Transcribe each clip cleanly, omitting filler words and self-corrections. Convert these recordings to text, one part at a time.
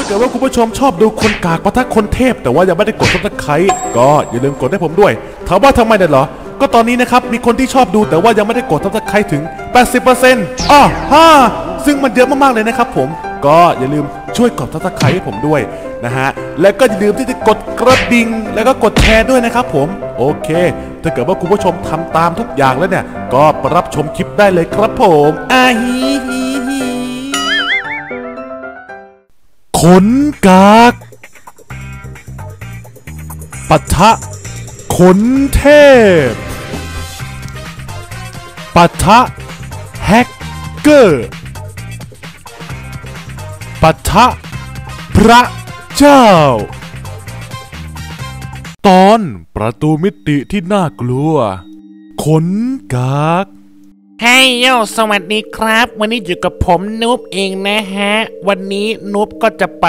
กิดว่าคุณผู้ชมชอบดูคนกากปะทะคนเทพแต่ว่ายังไม่ได้กดซับสไครต์ก็อย่าลืมกดให้ผมด้วยถามว่าทำไมเนี่ยเหรอก็ตอนนี้นะครับมีคนที่ชอบดูแต่ว่ายังไม่ได้กดซับสไครต์ถึง 80% ซึ่งมันเยอะมากๆเลยนะครับผมก็อย่าลืมช่วยกดซับสไครต์ให้ผมด้วยนะฮะและก็อย่าลืมที่จะกดกระดิ่งแล้วก็กดแชร์ด้วยนะครับผมโอเคถ้าเกิดว่าคุณผู้ชมทำตามทุกอย่างแล้วเนี่ยก็รับชมคลิปได้เลยครับผมขนกากปะทะขนเทพปะทะแฮกเกอร์ปะทะพระเจ้าตอนประตูมิติที่น่ากลัวขนกากเฮ้ยโยสวัสดีครับวันนี้อยู่กับผมนูบเองนะฮะวันนี้นูบก็จะไป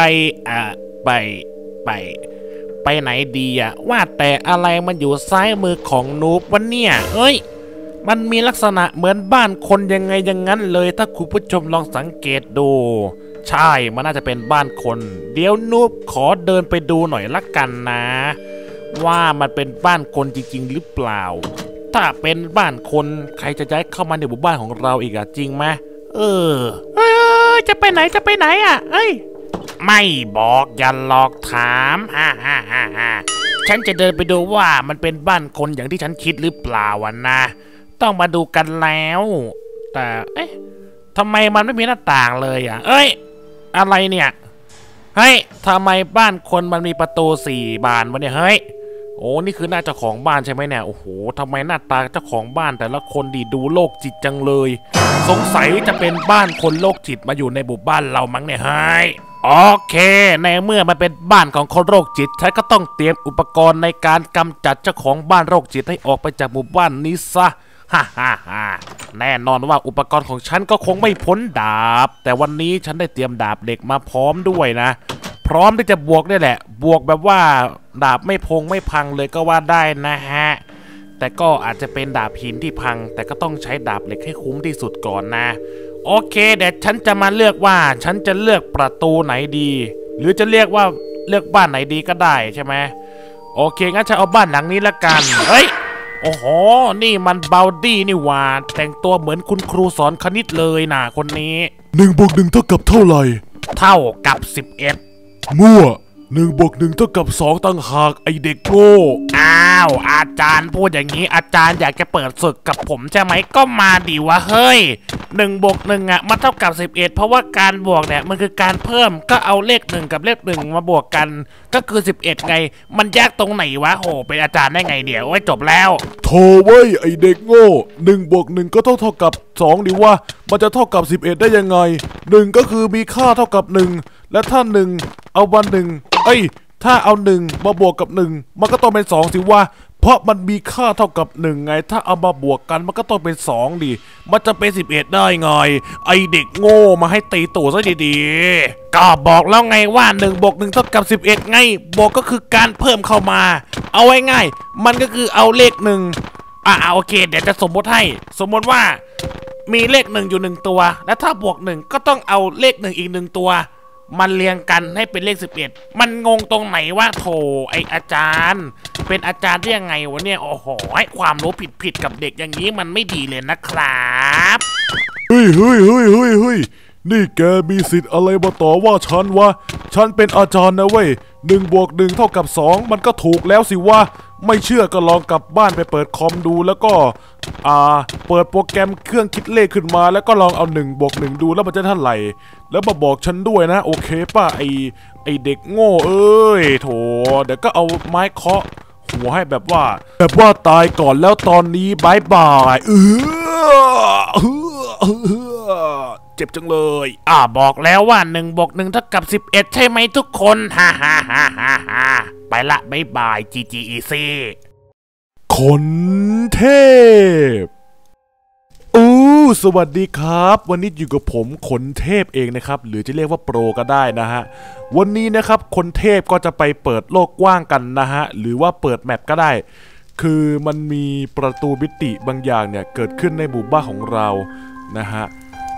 ไหนดีอะว่าแต่อะไรมันอยู่ซ้ายมือของนูบวันเนี่ยมันมีลักษณะเหมือนบ้านคนยังไงอย่างนั้นเลยถ้าคุณผู้ชมลองสังเกตดูใช่มันน่าจะเป็นบ้านคนเดี๋ยวนูบขอเดินไปดูหน่อยละกันนะว่ามันเป็นบ้านคนจริงๆหรือเปล่าถ้าเป็นบ้านคนใครจะย้ายเข้ามาในหมู่บ้านของเราอีกอะจริงไหมจะไปไหนอะไม่บอกอย่าหลอกถามฉันจะเดินไปดูว่ามันเป็นบ้านคนอย่างที่ฉันคิดหรือเปล่านะต้องมาดูกันแล้วแต่ทำไมมันไม่มีหน้าต่างเลยอะอะไรเนี่ยทำไมบ้านคนมันมีประตู4 บานวะเนี่ยโอ้นี่คือหน้าเจ้าของบ้านใช่ไหมเนี่ยโอ้โหทำไมหน้าตาเจ้าของบ้านแต่ละคนดีดูโรคจิตจังเลยสงสัยจะเป็นบ้านคนโรคจิตมาอยู่ในหมู่บ้านเรามั้งเนี่ยโอเคในเมื่อมันเป็นบ้านของคนโรคจิตฉันก็ต้องเตรียมอุปกรณ์ในการกำจัดเจ้าของบ้านโรคจิตให้ออกไปจากหมู่บ้านนี้ซะแน่นอนว่าอุปกรณ์ของฉันก็คงไม่พ้นดาบแต่วันนี้ฉันได้เตรียมดาบเหล็กมาพร้อมด้วยนะพร้อมที่จะบวกได้แหละบวกแบบว่าดาบไม่พังเลยก็ว่าได้นะฮะแต่ก็อาจจะเป็นดาบหินที่พังแต่ก็ต้องใช้ดาบเหล็กให้คุ้มที่สุดก่อนนะโอเคเดี๋ยวฉันจะมาเลือกว่าฉันจะเลือกประตูไหนดีหรือจะเลือกบ้านไหนดีก็ได้ใช่ไหมโอเคงั้นฉันเอาบ้านหลังนี้ละกันโอ้โหนี่มันเบลดี้นี่หว่าแต่งตัวเหมือนคุณครูสอนคณิตเลยนะคนนี้ 1+1 เท่ากับเท่าไหร่เท่ากับ11 มั่ว1+1 เท่ากับ2ต่างหากไอเด็กโง่อ้าวอาจารย์พูดอย่างนี้อาจารย์อยากจะเปิดศึกกับผมใช่ไหมก็มาดิวะ1+1มันเท่ากับ11เพราะว่าการบวกเนี่ยมันคือการเพิ่มก็เอาเลข1กับเลข1มาบวกกันก็คือ11ไงมันยากตรงไหนวะโหเป็นอาจารย์ได้ไงเดี๋ยวจบแล้วโธ่เว้ยไอเด็กโง่1+1 ก็ต้องเท่ากับ2ดิวะมันจะเท่ากับ11ได้ยังไง1ก็คือมีค่าเท่ากับ1และถ้า1เอาวันถ้าเอา1มาบวกกับ1มันก็ต้องเป็น2สิวะเพราะมันมีค่าเท่ากับ1ไงถ้าเอามาบวกกันมันก็ต้องเป็น2ดิมันจะเป็น11ได้ไงไอเด็กโง่มาให้ตีตู่ซะดีๆก็บอกแล้วไงว่า1+1 เท่ากับ11ไงบวกก็คือการเพิ่มเข้ามาเอาไว้ง่ายมันก็คือเอาเลข1โอเคเดี๋ยวจะสมมติว่ามีเลข1อยู่1ตัวและถ้าบวก1ก็ต้องเอาเลข1อีก1ตัวมันเรียงกันให้เป็นเลข11มันงงตรงไหนว่าโถไออาจารย์เป็นอาจารย์ได้ยังไงวะเนี่ยโอ้โหให้ความรู้ผิดกับเด็กอย่างนี้มันไม่ดีเลยนะครับเฮ้ยนี่แกมีสิทธิ์อะไรมาต่อว่าฉันวะฉันเป็นอาจารย์นะเว้ย1+1 เท่ากับ2มันก็ถูกแล้วสิวะไม่เชื่อก็ลองกลับบ้านไปเปิดคอมดูแล้วก็เปิดโปรแกรมเครื่องคิดเลขขึ้นมาแล้วก็ลองเอา1+1ดูแล้วมันจะเท่าไหร่แล้วมาบอกฉันด้วยนะโอเคป่ะไอเด็กโง่โถเดี๋ยวก็เอาไม้เคาะหัวให้แบบว่าตายก่อนแล้วตอนนี้บายบายเจ็บจังเลยบอกแล้วว่า1+1 เท่ากับ11ใช่ไหมทุกคนไปละบายบาย GGEC ขนเทพสวัสดีครับวันนี้อยู่กับผมขนเทพเองนะครับหรือจะเรียกว่าโปรก็ได้นะฮะวันนี้นะครับขนเทพก็จะไปเปิดโลกกว้างกันนะฮะหรือว่าเปิดแมปก็ได้คือมันมีประตูมิติบางอย่างเนี่ยเกิดขึ้นในหมู่บ้านของเรานะฮะ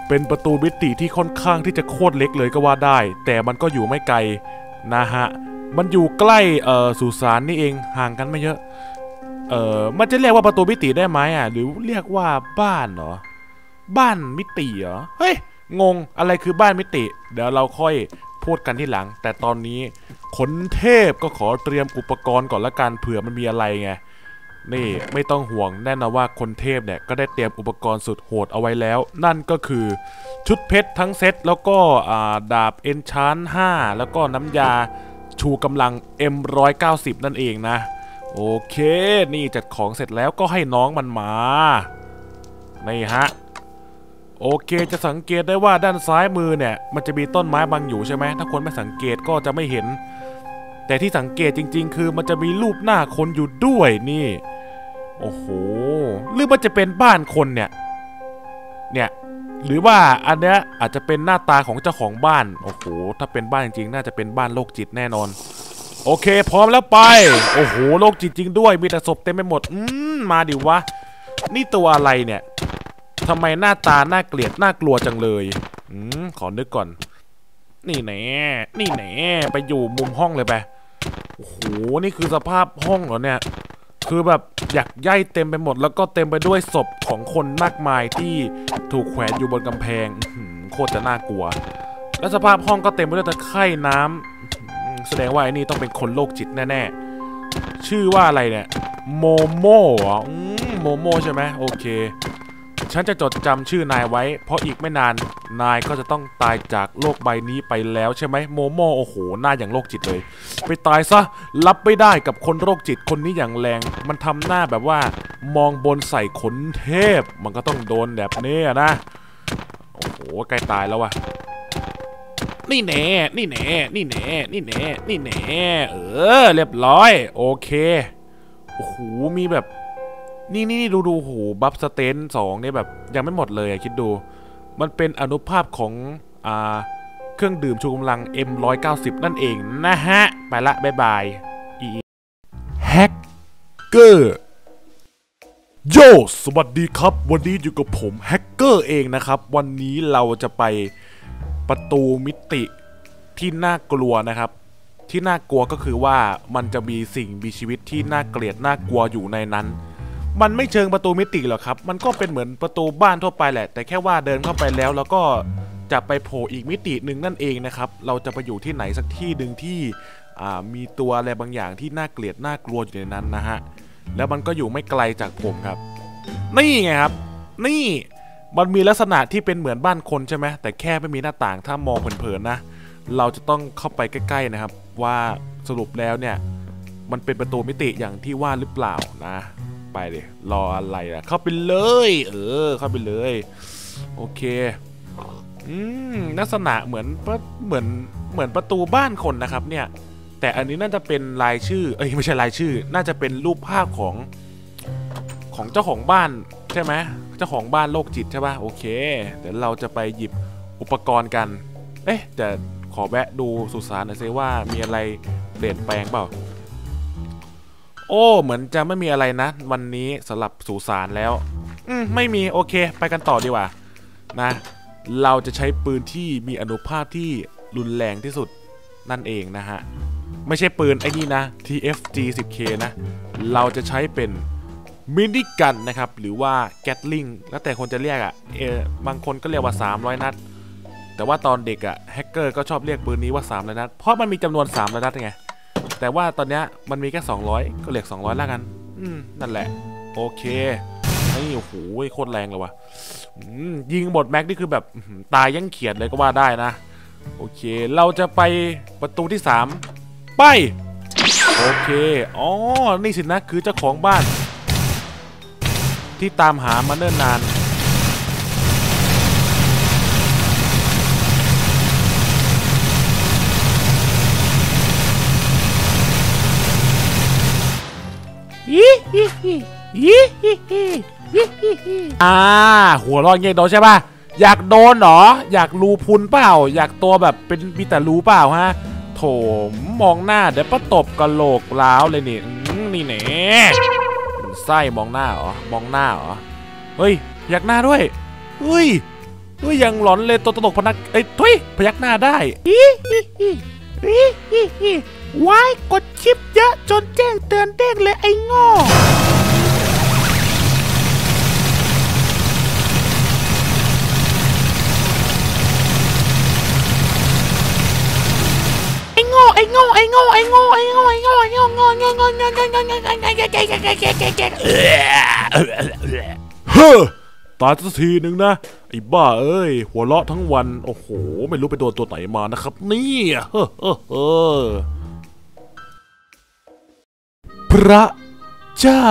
เป็นประตูมิติที่ค่อนข้างที่จะโคตรเล็กเลยก็ว่าได้แต่มันก็อยู่ไม่ไกลนะฮะมันอยู่ใกล้สุสานนี่เองห่างกันไม่เยอะมันจะเรียกว่าประตูมิติได้ไหมอ่ะหรือเรียกว่าบ้านเหรอบ้านมิติเหรอเฮ้ยงงอะไรคือบ้านมิติเดี๋ยวเราค่อยพูดกันที่หลังแต่ตอนนี้ขนเทพก็ขอเตรียมอุปกรณ์ก่อนละกันเผื่อมันมีอะไรไงนี่ไม่ต้องห่วงแน่นอนว่าคนเทพเนี่ยก็ได้เตรียมอุปกรณ์สุดโหดเอาไว้แล้วนั่นก็คือชุดเพชรทั้งเซตแล้วก็ดาบเอนชาน5แล้วก็น้ำยาชูกำลัง M190 นั่นเองนะโอเคนี่จัดของเสร็จแล้วก็ให้น้องมันมานี่ฮะโอเคจะสังเกตได้ว่าด้านซ้ายมือเนี่ยมันจะมีต้นไม้บังอยู่ใช่ไหมถ้าคนไม่สังเกตก็จะไม่เห็นแต่ที่สังเกตจริงๆคือมันจะมีรูปหน้าคนอยู่ด้วยนี่โอ้โหหรือมันจะเป็นบ้านคนเนี่ยหรือว่าอันเนี้ยอาจจะเป็นหน้าตาของเจ้าของบ้านโอ้โหถ้าเป็นบ้านจริงๆน่าจะเป็นบ้านโรคจิตแน่นอนโอเคพร้อมแล้วไปโอ้โหโรคจิตจริงด้วยมีแต่ศพเต็มไปหมดมาดิวะนี่ตัวอะไรเนี่ยทำไมหน้าตาน่าเกลียดน่ากลัวจังเลยขอนึกก่อนนี่แน่ไปอยู่มุมห้องเลยไปโอ้โหนี่คือสภาพห้องเหรอเนี่ยคือแบบอยากย่ายเต็มไปหมดแล้วก็เต็มไปด้วยศพของคนมากมายที่ถูกแขวนอยู่บนกำแพงโคตรจะน่ากลัวแล้วสภาพห้องก็เต็มไปด้วยตะไคร่น้ำแสดงว่าไอ้นี่ต้องเป็นคนโรคจิตแน่ๆชื่อว่าอะไรเนี่ยโมโม่โมโม่ใช่ไหมโอเคฉันจะจดจำชื่อนายไว้เพราะอีกไม่นานนายก็จะต้องตายจากโลกใบนี้ไปแล้วใช่ไหมโมโม่โอ้โหหน้าอย่างโรคจิตเลยไปตายซะรับไม่ได้กับคนโรคจิตคนนี้อย่างแรงมันทำหน้าแบบว่ามองบนใส่ขนเทพมันก็ต้องโดนแบบนี้นะโอ้โหใกล้ตายแล้ววะนี่แน่เรียบร้อยโอเคโอ้โหมีแบบนี่ดูโหบัฟสเตน2เนี่ยแบบยังไม่หมดเลยคิดดูมันเป็นอนุภาพของเครื่องดื่มชูกำลัง M190 นั่นเองนะฮะไปละบ๊ายบายแฮกเกอร์โยสวัสดีครับวันนี้อยู่กับผมแฮกเกอร์เองนะครับวันนี้เราจะไปประตูมิติที่น่ากลัวนะครับที่น่ากลัวก็คือว่ามันจะมีสิ่งมีชีวิตที่น่าเกลียดน่ากลัวอยู่ในนั้นมันไม่เชิงประตูมิติหรอกครับมันก็เป็นเหมือนประตูบ้านทั่วไปแหละแต่แค่ว่าเดินเข้าไปแล้วก็จะไปโผล่อีกมิติหนึ่งนั่นเองนะครับเราจะไปอยู่ที่ไหนสักที่หนึ่งที่มีตัวอะไรบางอย่างที่น่าเกลียดน่ากลัวอยู่ในนั้นนะฮะแล้วมันก็อยู่ไม่ไกลจากผมครับนี่ไงครับนี่มันมีลักษณะที่เป็นเหมือนบ้านคนใช่ไหมแต่แค่ไม่มีหน้าต่างถ้ามองเผินๆนะเราจะต้องเข้าไปใกล้ๆนะครับว่าสรุปแล้วเนี่ยมันเป็นประตูมิติอย่างที่ว่าหรือเปล่านะไปเลยรออะไรล่ะเข้าไปเลยเข้าไปเลยโอเคลักษณะเหมือนประตูบ้านคนนะครับเนี่ยแต่อันนี้น่าจะเป็นลายชื่อไม่ใช่ลายชื่อน่าจะเป็นรูปภาพของเจ้าของบ้านใช่ไหมเจ้าของบ้านโรคจิตใช่ป่ะโอเคเดี๋ยวเราจะไปหยิบอุปกรณ์กันแต่ขอแวะดูสุสานหน่อยซิว่ามีอะไรเปลี่ยนแปลงเปล่าโอ้เหมือนจะไม่มีอะไรนะวันนี้สำหรับสุสานแล้วไม่มีโอเคไปกันต่อดีกว่านะเราจะใช้ปืนที่มีอานุภาพที่รุนแรงที่สุดนั่นเองนะฮะไม่ใช่ปืนไอ้นี่นะ TFG 10K นะเราจะใช้เป็นมินิกันนะครับหรือว่าแกตลิงแล้วแต่คนจะเรียกบางคนก็เรียกว่า300นัดแต่ว่าตอนเด็กแฮกเกอร์ก็ชอบเรียกปืนนี้ว่า300นัดเพราะมันมีจำนวน300นัดไงแต่ว่าตอนนี้มันมีแค่200ก็เรียก200แล้วกันนั่นแหละโอเคนี่โอ้โหโคตรแรงเลยวะยิงหมดแม็กนี่คือแบบตายยังเขียดเลยก็ว่าได้นะโอเคเราจะไปประตูที่3ไปโอเคอ๋อนี่สินะคือเจ้าของบ้านที่ตามหามาเนิ่นนานหัวร้อนเงี้ยโดนใช่ป่ะอยากโดนเหรออยากรูพุนเปล่าอยากตัวแบบเป็นมีแต่รูเปล่าฮะโถมองหน้าเดี๋ยวปะตบกะโหลกล้าวเลยนี่นี่แน่ไส้มองหน้าเหรอมองหน้าเหรอเฮ้ยอยากหน้าด้วยเฮ้ยยังหลอนเลยตัวตลกพนักทุยพยักหน้าได้ว้ายกดชิปเยอะจนแจ้งเตือนเด้งเลยไอ้โง่เฮ้อตายสักทีหนึ่งนะไอ้บ้าเอ้ยหัวเราะทั้งวันโอ้โหไม่รู้ไปโดนตัวไหนมานะครับนี่พระเจ้า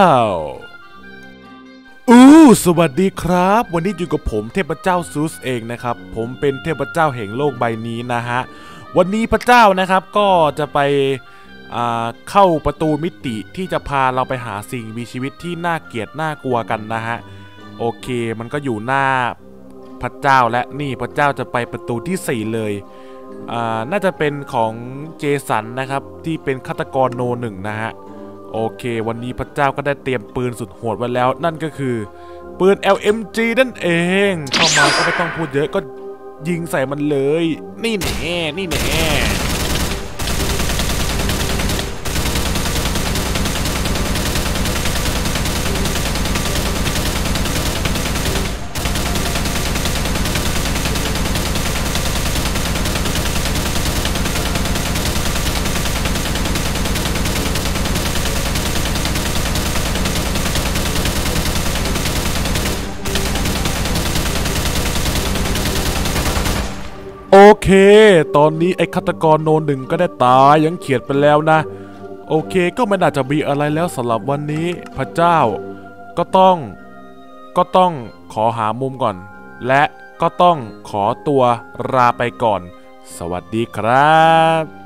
สวัสดีครับวันนี้อยู่กับผมเทพเจ้าซูสเองนะครับผมเป็นเทพเจ้าแห่งโลกใบนี้นะฮะวันนี้พระเจ้านะครับก็จะไปเข้าประตูมิติที่จะพาเราไปหาสิ่งมีชีวิตที่น่าเกลียดน่ากลัวกันนะฮะโอเคมันก็อยู่หน้าพระเจ้าและนี่พระเจ้าจะไปประตูที่4เลยน่าจะเป็นของเจสันนะครับที่เป็นฆาตกรโนหนึ่งนะฮะโอเควันนี้พระเจ้าก็ได้เตรียมปืนสุดโหดไว้แล้วนั่นก็คือปืน LMG นั่นเองเข้ามาก็ไม่ต้องพูดเยอะก็ยิงใส่มันเลยนี่แน่นี่แน่โอเคตอนนี้ไอ้ฆาตกรโนหนึ่งก็ได้ตายยังเขียดไปแล้วนะโอเคก็ไม่น่าจะมีอะไรแล้วสำหรับวันนี้พระเจ้าก็ต้องขอหามุมก่อนและก็ต้องขอตัวลาไปก่อนสวัสดีครับ